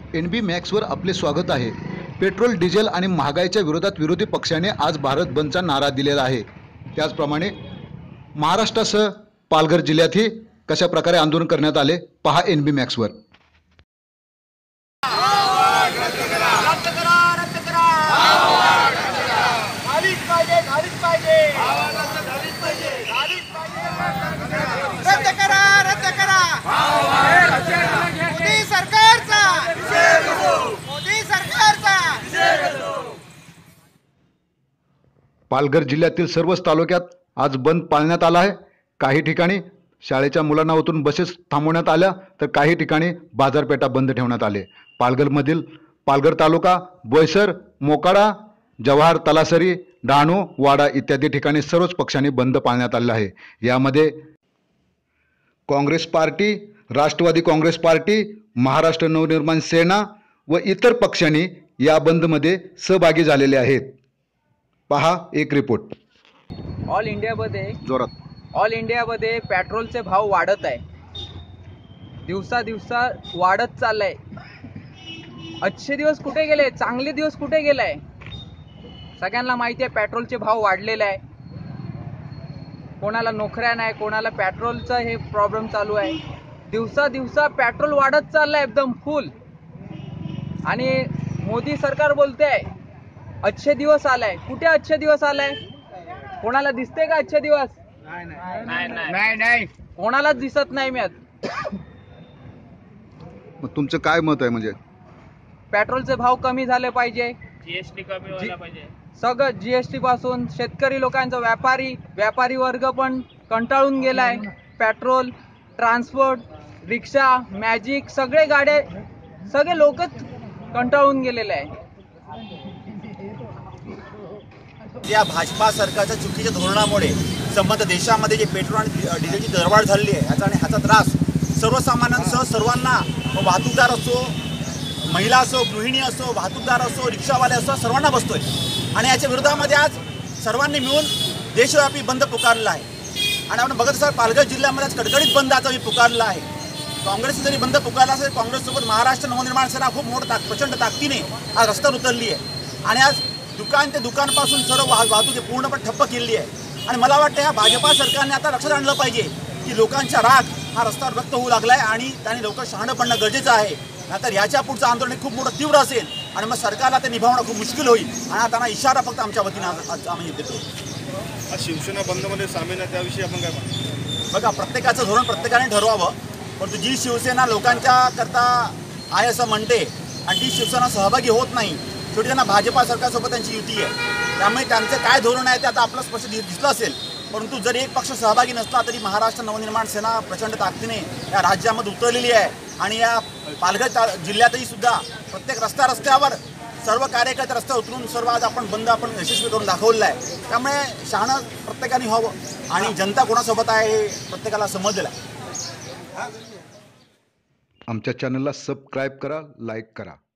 NB मॅक्सवर आपले स्वागत आहे। पेट्रोल, डिझेल आणि महागाईच्या विरोधात विरोधी पक्षाने आज भारत बंदचा नारा दिलेला आहे। त्याचप्रमाणे महाराष्ट्रासह पालघर जिल्ह्यातही कशा प्रकारे आंदोलन करण्यात आले पहा NB मॅक्सवर। पालघर जिल्ह्यातील सर्वच तालुक्यात आज बंद पाळण्यात आला आहे। काही ठिकाणी शाळेच्या मुलांना उतरून बसेस थांबवण्यात आल्या, तर काही ठिकाणी बाजारपेठा बंद ठेवण्यात आले। पालघरमधील पालघर तालुका, बोईसर, मोकाडा, जवाहर, तलासरी, डहाणू, वाडा इत्यादी ठिकाणी सर्वच पक्षांनी बंद पाळण्यात आलेला आहे। यामध्ये काँग्रेस पार्टी, राष्ट्रवादी काँग्रेस पार्टी, महाराष्ट्र नवनिर्माण सेना व इतर पक्षांनी या बंदमध्ये सहभागी झालेले आहेत। पहा एक रिपोर्ट। ऑल इंडियामध्ये जोरात पेट्रोलचे भाव वाढत आहे, दिवसा वाढत चाललाय। अच्छे दिवस कुठे गेले, चांगले दिवस कुठे गेलाय? सगळ्यांना माहिती आहे पेट्रोलचे भाव वाढलेले आहे। कोणाला नोकऱ्या नाही, कोणाला पेट्रोलचा हे प्रॉब्लेम चालू आहे। दिवसा पेट्रोल वाढत चाललंय एकदम फुल। आणि मोदी सरकार बोलते अच्छे दिवस आलाय। कुठे अच्छे दिवस आलाय? कोणाला दिसते का अच्छे दिवस? नाही, कोणालाच दिसत नाही। मग तुमचं काय मत आहे? म्हणजे पेट्रोलचे भाव कमी झाले पाहिजे, जीएसटी कमी व्हायला पाहिजे। सगळं जीएसटी पासून शेतकरी लोकांचा, व्यापारी वर्ग पण कंटाळून गेलाय। पेट्रोल, ट्रान्सपोर्ट, रिक्षा, मॅजिक, सगळे लोकच कंटाळून गेलेले आहे। या भाजपा सरकारच्या चुकीच्या धोरणामुळे संबंध देशामध्ये जे पेट्रोल आणि डिझेलची दरवाढ झालेली आहे ह्याचा त्रास सर्वसामान्यांसह सर्वांना, वाहतूकदार असो, महिला असो, गृहिणी असो, वाहतूकदार असो, रिक्षावाले असो, सर्वांना बसतोय। आणि याच्या विरोधामध्ये आज सर्वांनी मिळून देशव्यापी बंद पुकारलेला आहे। आणि आपण बघत असाल पालघर जिल्ह्यामध्ये आज कडकडीत बंद आता पुकारलेला आहे। काँग्रेसने जरी बंद पुकारला असेल, काँग्रेससोबत महाराष्ट्र नवनिर्माण सेना खूप प्रचंड ताकदीने आज रस्त्यावर उतरली आहे। आणि आज दुकान ते दुकानपासून सर्व वाहतूक पूर्णपणे ठप्प केलेली आहे। आणि मला वाटतं या भाजपा सरकारने आता लक्षात आणलं पाहिजे की लोकांचा राग हा रस्त्यावर व्यक्त होऊ लागला आहे आणि त्यांनी लवकर शहाणं पडणं गरजेचं आहे। नाहीतर याच्या पुढचं आंदोलन खूप मोठं तीव्र असेल आणि मग सरकारला ते निभावणं खूप मुश्किल होईल। आणि त्यांना इशारा फक्त आमच्या वतीनं आम्ही देतो। शिवसेना बंदमध्ये सामील आहे, त्याविषयी आपण काय म्हणतो? बघा, प्रत्येकाचं धोरण प्रत्येकाने ठरवावं, परंतु जी शिवसेना लोकांच्या करता आहे असं म्हणते आणि ती शिवसेना सहभागी होत नाही, शेवटी त्यांना भाजपा सरकारसोबत त्यांची युती आहे। त्यामुळे त्यांचं काय धोरण आहे ते आता आपलं स्पष्ट दिसलं असेल। परंतु जरी एक पक्ष सहभागी नसला तरी महाराष्ट्र नवनिर्माण सेना प्रचंड ताकदीने या राज्यामध्ये उतरलेली आहे। आणि या पालघर जिल्ह्यातही सुद्धा प्रत्येक रस्त्यावर सर्व कार्यकर्ते रस्त्यावर उतरून सर्व आज आपण बंद यशस्वी करून दाखवलेला आहे। त्यामुळे शहाणं प्रत्येकाने व्हावं आणि जनता कोणासोबत आहे हे प्रत्येकाला समजलेलं आहे। आमच्या चॅनलला सबस्क्राईब करा, लाईक करा।